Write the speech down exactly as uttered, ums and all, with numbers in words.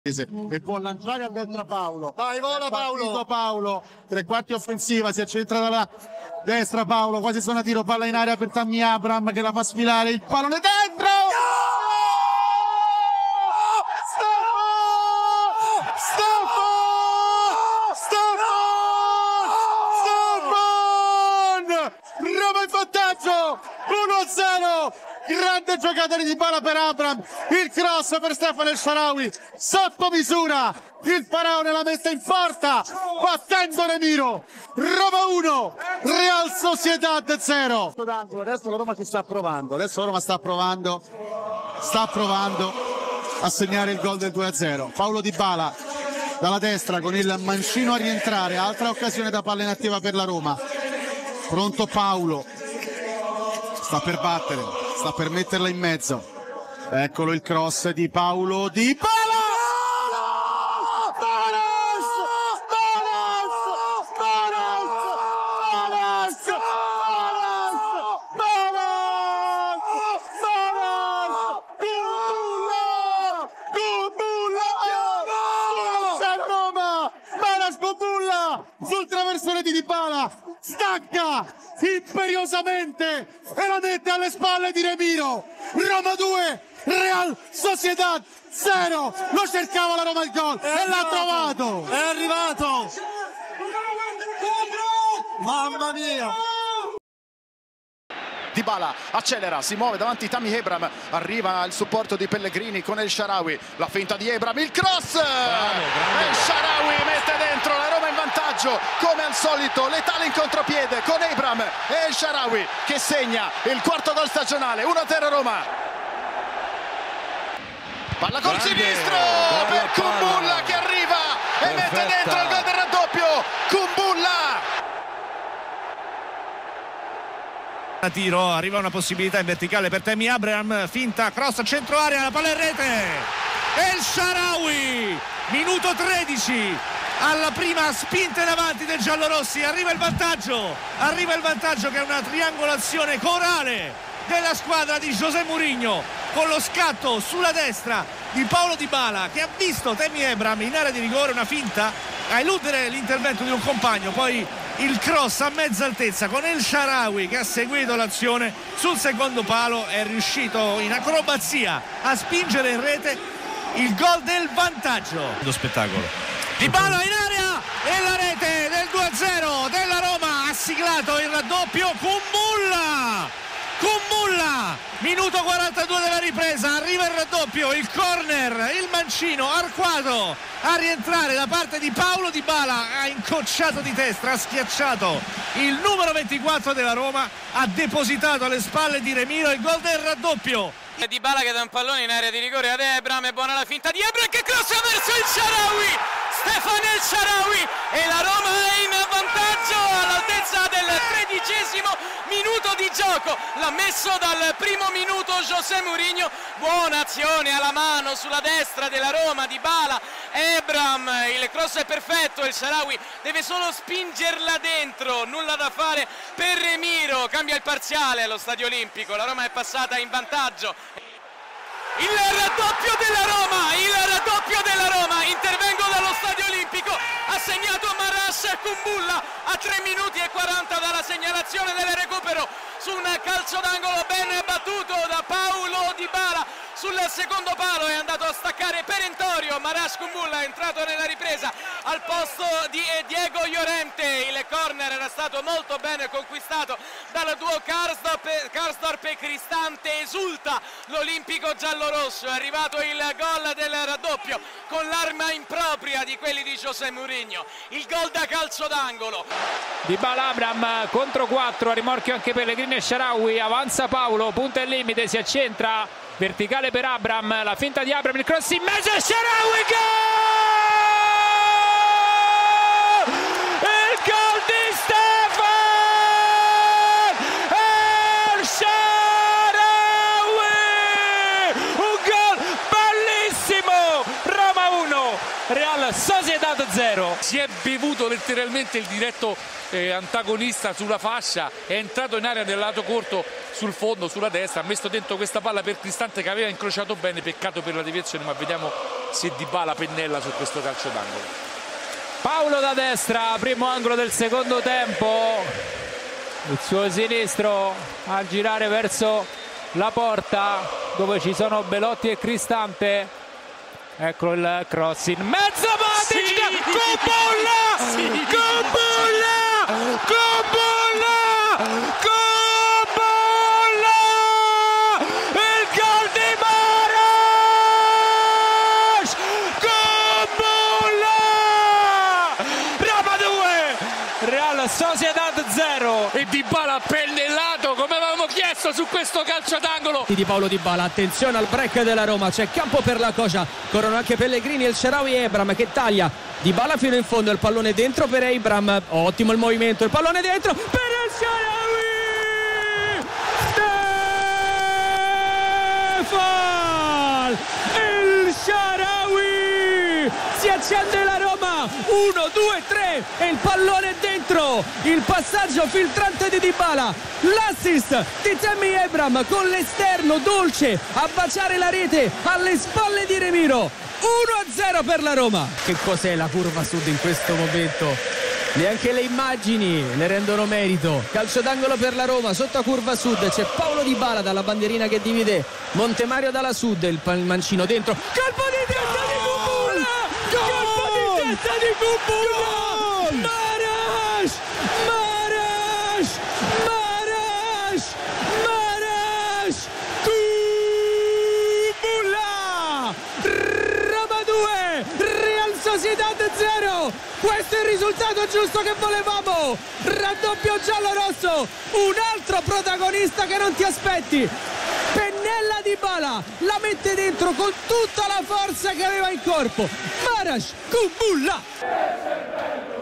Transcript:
e può lanciare a destra Paolo. Vai, vola Paolo. Paolo, tre quarti offensiva, si accentra dalla destra Paolo, quasi sono a tiro, palla in aria per Tammy Abraham che la fa sfilare, il pallone dentro! Roma in vantaggio, uno a zero, grande giocata di Dybala per Abraham, il cross per Stefano El Shaarawy, sotto misura, il faraone la mette in porta, battendo Remiro. Roma uno, Real Sociedad zero. Adesso la Roma ci sta provando, adesso la Roma sta provando, sta provando a segnare il gol del due a zero. Paulo Dybala dalla destra con il mancino a rientrare, altra occasione da palla inattiva per la Roma. Pronto Paolo, sta per battere, sta per metterla in mezzo. Eccolo il cross di Paulo Dybala! Sul traversone di Dybala, stacca imperiosamente e la mette alle spalle di Remiro. Roma due, Real Sociedad zero. Lo cercava la Roma il gol e l'ha trovato. È arrivato. Mamma mia. Dybala accelera, si muove davanti Tammy Abraham, arriva il supporto di Pellegrini con El Shaarawy, la finta di Abraham, il cross! Bravo, El Shaarawy mette dentro, la Roma in vantaggio, come al solito, letale in contropiede con Abraham e El Shaarawy che segna il quarto gol stagionale, uno a zero Roma. Palla col grande, sinistro per Kumbulla che arriva e perfetta. Mette dentro il gol del raddoppio, Kumbulla! A tiro, arriva una possibilità in verticale per Tammy Abraham, finta, cross, centro area, la palla in rete. El Shaarawy, minuto tredici, alla prima spinta in avanti dei giallorossi, arriva il vantaggio, arriva il vantaggio che è una triangolazione corale della squadra di José Mourinho, con lo scatto sulla destra di Paulo Dybala che ha visto Tammy Abraham in area di rigore, una finta a eludere l'intervento di un compagno, poi il cross a mezza altezza con El Shaarawy che ha seguito l'azione sul secondo palo, è riuscito in acrobazia a spingere in rete il gol del vantaggio. Lo spettacolo. Dybala in area e la rete del due a zero della Roma, ha siglato il raddoppio Kumbulla. Kumbulla, minuto quarantadue della ripresa, arriva il raddoppio, il corner, il mancino Arquato a rientrare da parte di Paulo Dybala, ha incocciato di testa, ha schiacciato il numero ventiquattro della Roma, ha depositato alle spalle di Remiro il gol del raddoppio. Dybala che dà un pallone in area di rigore ad Abraham, è buona la finta di Abraham che crossa verso il Shaarawy, Stefano El Shaarawy, e la Roma è in vantaggio all'altezza del tredicesimo minuto di gioco, l'ha messo dal primo minuto José Mourinho. Buona azione alla mano sulla destra della Roma, Dybala, Abraham, il cross è perfetto, El Shaarawy deve solo spingerla dentro, nulla da fare per Remiro, cambia il parziale allo Stadio Olimpico, la Roma è passata in vantaggio. Il raddoppio della Roma, il raddoppio della Roma, intervengo dallo Stadio Olimpico, ha segnato Marash Kumbulla a tre minuti e quaranta dalla segnalazione del recupero su un calcio d'angolo ben battuto da Paulo Dybala. Sul secondo palo è andato a staccare perentorio Marash Kumbulla, è entrato nella ripresa al posto di Diego Llorente. Il corner era stato molto bene conquistato dal duo Karsdorp e Cristante, esulta l'Olimpico giallorosso, è arrivato il gol del raddoppio con l'arma impropria di quelli di José Mourinho, il gol da calcio d'angolo. Dybala Abraham contro quattro, a rimorchio anche Pellegrini e Shaarawy, avanza Paolo, punta il limite, si accentra, verticale per Abraham, la finta di Abraham, il cross in mezzo e Shaarawy, gol! Il gol di Stefano El Shaarawy, un gol bellissimo, Roma uno, Real Sociedad zero. Si è bevuto letteralmente il diretto eh, antagonista sulla fascia, è entrato in area nel lato corto sul fondo, sulla destra, ha messo dentro questa palla per Cristante che aveva incrociato bene, peccato per la deviazione, ma vediamo se Dybala pennella su questo calcio d'angolo. Paolo da destra, primo angolo del secondo tempo, il suo sinistro a girare verso la porta dove ci sono Belotti e Cristante. Ecco il cross in mezzo, Matic, Sì! Kumbulla, Sì! Kumbulla, Kumbulla, Kumbulla, il gol di Mahrez, Kumbulla, Roma due, Real Sociedad zero. E Dybala pennellato come avevamo chiesto su questo calcio d'angolo. Di Paolo Dybala, attenzione al break della Roma, c'è campo per la Coja, corrono anche Pellegrini, El Shaarawy e Ebram che taglia Dybala fino in fondo, il pallone dentro per Ebram, ottimo il movimento, il pallone dentro per El Shaarawy, Stefan El Shaarawy, si accende la Roma, uno, due, tre e il pallone è dentro, il passaggio filtrante di Dybala, l'assist di Tammy Abraham con l'esterno dolce a baciare la rete alle spalle di Remiro, uno a zero per la Roma. Che cos'è la curva sud in questo momento? Neanche le immagini ne rendono merito. Calcio d'angolo per la Roma, sotto a curva sud c'è Paolo Dybala dalla bandierina che divide Montemario dalla sud, il mancino dentro, colpo di testa di Kumbulla, colpo di testa di Kumbulla, Mahrez, Mahrez, Mahrez, Mahrez, Kumbulla, Roma due, Real Sociedad zero. Questo è il risultato giusto che volevamo, raddoppio giallo-rosso, un altro protagonista che non ti aspetti, pennella Dybala, la mette dentro con tutta la forza che aveva in corpo, Mahrez, Kumbulla.